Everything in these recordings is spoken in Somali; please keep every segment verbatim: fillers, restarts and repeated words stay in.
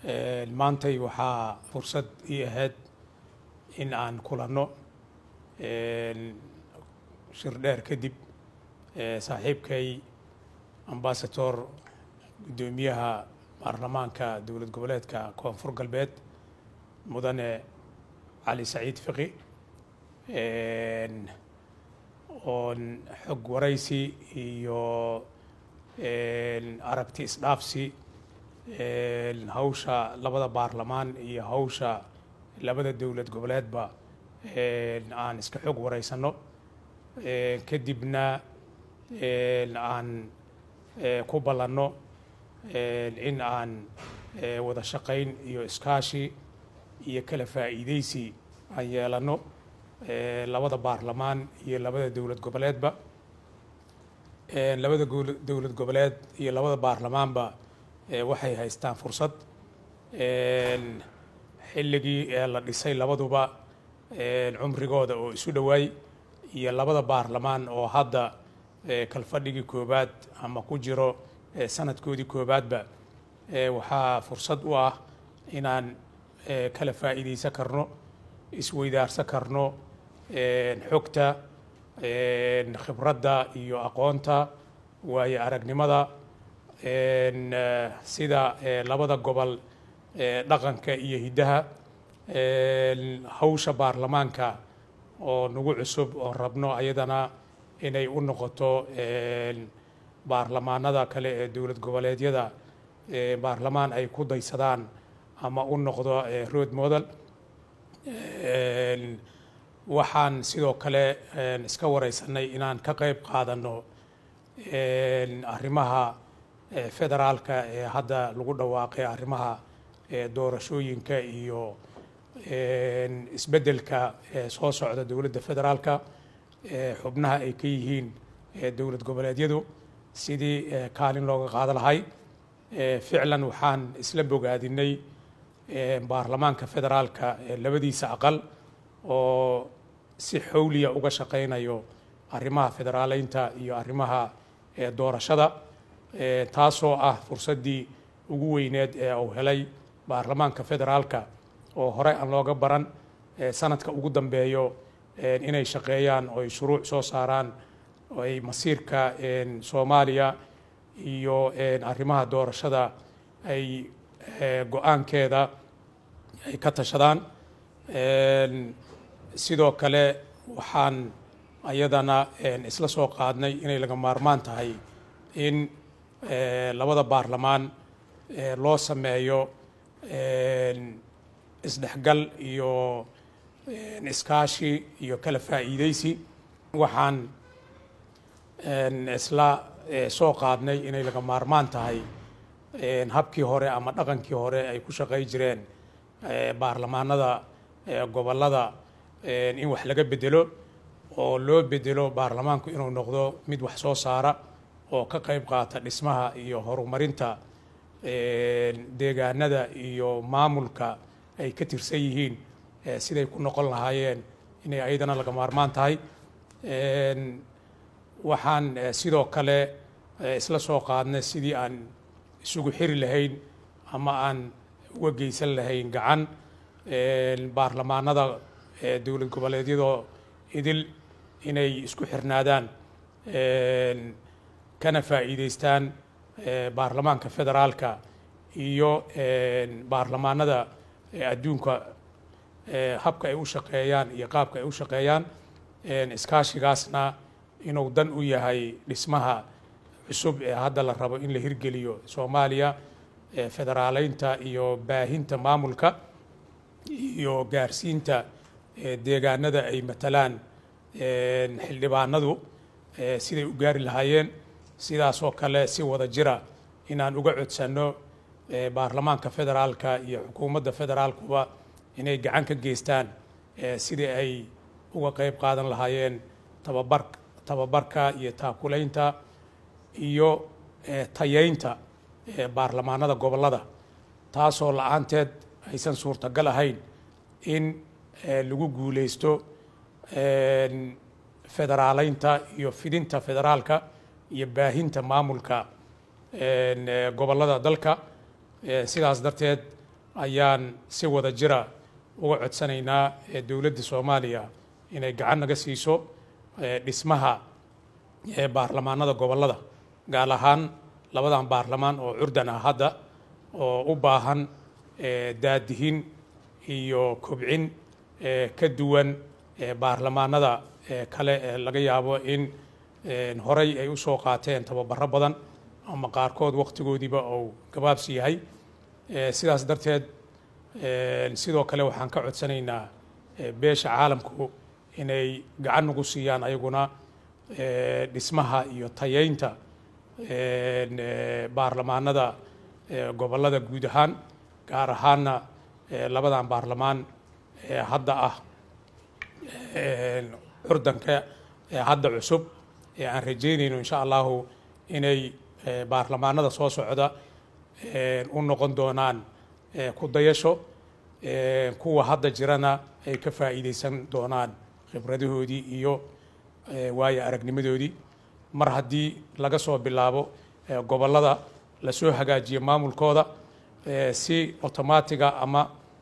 maantay waxaa fursad ii ahayd in aan kulanno shir dheer kadib saaxiibkay ambassador gudoomiyaha baarlamaanka dowlad goboleedka koonfur galbeed mudane cali saciid fiqi oon xog waraysi iyo aragti isdhaafsi hawsha labada baarlamaan iyo hawsha labada dowlad goboleedba aan iska xog waraysano kadibna aan ku ballanno in aan wada shaqayn iyo iskaashi iyo kala faa'iidaysi aan yeelano labada baarlamaan iyo labada dowlad goboleedba labada dowlad goboleed iyo labada baarlamaanba waxay haystaan fursad xilligii la dhisay labaduba cumrigooda oo isu dhawaay iyo labada baarlamaan oo hadda kalfadhigii koobaad ama ku jiro sanadkoodii koobaadba waxaa fursad u ah inaan kala faa'iidaysan karno isweydaarsan karno xogta khibradda iyo aqoonta waayo aragnimada sida labada gobol dhaqanka iyo hiddaha hawsha baarlamaanka oo nagu cusub oo rabno ayadana inay u noqoto baarlamaanada kale ee dowlad goboleedyada baarlamaan ay ku daysadaan ama u noqdo road model waxaan sidoo kale iska waraysanay inaan ka qayb qaadano arrimaha federaalka ee hadda lagu dhawaaqay arrimaha doorashooyinka iyo isbeddelka soo socda dowladda federaalka xubnaha ay ka yihiin dowlad goboleedyadu sidii kaalin looga qaada lahay ficlan waxaan isla bogaadinay baarlamaanka federaalka labadiisa aqal oo si xawliya uga shaqaynayo arrimaha federaaleynta iyo arrimaha doorashada taasoo ah fursaddii ugu weyneed ee uu helay baarlamaanka federaalka oo hore aan looga baran sanadka ugu dambeeyo inay shaqeeyaan oo ay shuruuc soo saaraan oo ay masiirka Soomaaliya iyo arrimaha doorashada ay go'aankeeda ay ka tashadaan sidoo kale waxaan ayadana isla soo qaadnay inay laga maarmaan tahay in labada baarlamaan loo sameeyo isdhexgal iyo iskaashi iyo kala faa'iidaysi waxaan isla soo qaadnay inay laga maarmaan tahay habkii hore ama dhaqankii hore ay ku shaqay jireen baarlamaanada gobollada in wax laga bedelo oo loo bedelo baarlamaanku inuu noqdo mid wax soo saara oo ka qayb qaata dhismaha iyo horumarinta deegaanada iyo maamulka ay ka tirsan yihiin siday ku noqon lahaayeen inay ayadana laga maarmaan tahay waxaan sidoo kale isla soo qaadnay sidii aan isugu xiri lahayn ama aan uga geysan lahayn gacan baarlamaanada dowlad goboleedyadoo idil inay isku xirnaadaan kana faa'iidaystaan baarlamaanka federaalka iyo baarlamaanada adduunka habka ay u shaqeeyaan iyo qaabka ay u shaqeeyaan iskaashigaasna inuu dan u yahay dhismaha cusub ee hadda la rabo in la hirgeliyo Soomaaliya federaaleynta iyo baahinta maamulka iyo gaarsiinta deegaanada ay matalaan xildhibaanadu siday u gaari lahaayeen sidaasoo kale si wada jira inaan uga codsanno baarlamaanka federaalka iyo xukuumadda federaalkuba inay gacan ka geystaan sidii ay uga qayb qaadan lahaayeen tababar tababarka iyo taakulaynta iyo tayeynta baarlamaanada gobollada taasoo la'aanteed aysan suurtagal ahayn in lagu guuleysto federaaleynta iyo fidinta federaalka iyo baahinta maamulka gobollada dalka sidaas darteed ayaan si wada jira uga codsanaynaa dowladda Soomaaliya inay gacan naga siiso dhismaha baarlamaanada gobolada gaar ahaan labadan baarlamaan oo curdan ah hadda oo u baahan daadihin iyo kobcin ka duwan baarlamaanada kale ee laga yaabo in horay ay u soo qaateen tababaro badan ama qaarkood waqtigoodiiba uu gabaabsi yahay sidaas darteed sidoo kale waxaan ka codsanaynaa beesha caalamku inay gacan ugu siiyaan ayaguna dhismaha iyo tayeynta baarlamaanada gobolada guud ahaan gaar ahaanna labadan baarlamaan hadda ah curdanka hadda cusub ee aan rajeynayno insha allahu inay baarlamaanada soo socda u noqon doonaan ku dayasho kuwa hadda jirana ay ka faa'iideysan doonaan khibradahoodii iyo waayo aragnimadoodii mar haddii laga soo bilaabo gobolada la soo hagaajiyo maamulkooda si otomaatiga ama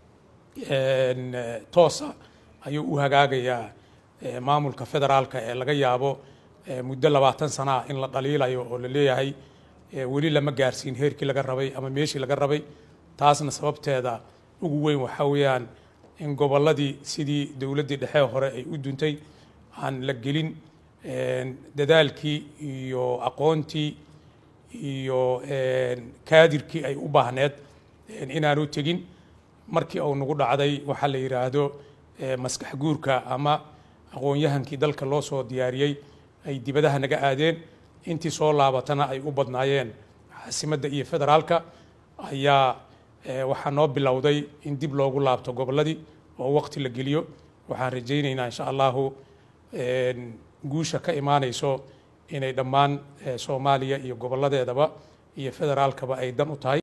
toosa ayuu u hagaagayaa maamulka federaalka ee laga yaabo muddo labaatan sana in la dhaliilayo oo la leeyahay weli lama gaarsiin heerkii laga rabay ama meeshii laga rabay taasna sababteeda ugu weyn waxaa weeyaan in gobolladii sidii dowladdii dhexe hore ay u duntay aan la gelin dadaalkii iyo aqoontii iyo kaadirkii ay u baahneed inaanu tegin markii uu nagu dhacday waxaa la yiraahdo maskax guurka ama aqoon-yahankii dalka loo soo diyaariyey ay dibadaha naga aadeen intii soo laabatana ay u badnaayeen caasimadda iyo federaalka ayaa waxaa noo bilowday in dib loogu laabto gobolladii oo waqti la geliyo waxaan rajaynaynaa insha allahu guusha ka imaanayso inay dhammaan Soomaaliya iyo goboladeedaba iyo federaalkaba ay dan u tahay